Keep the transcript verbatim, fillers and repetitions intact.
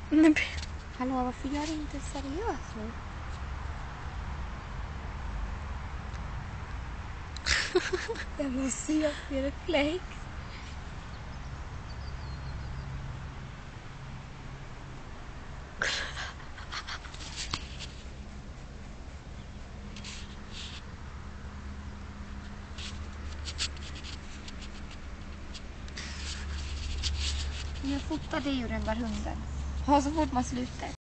Nej. Hallå, varför gör du inte seriöst nu? Jag måste se på reflex. Jag fotar dig och den där hunden. Ha så fort man slutar.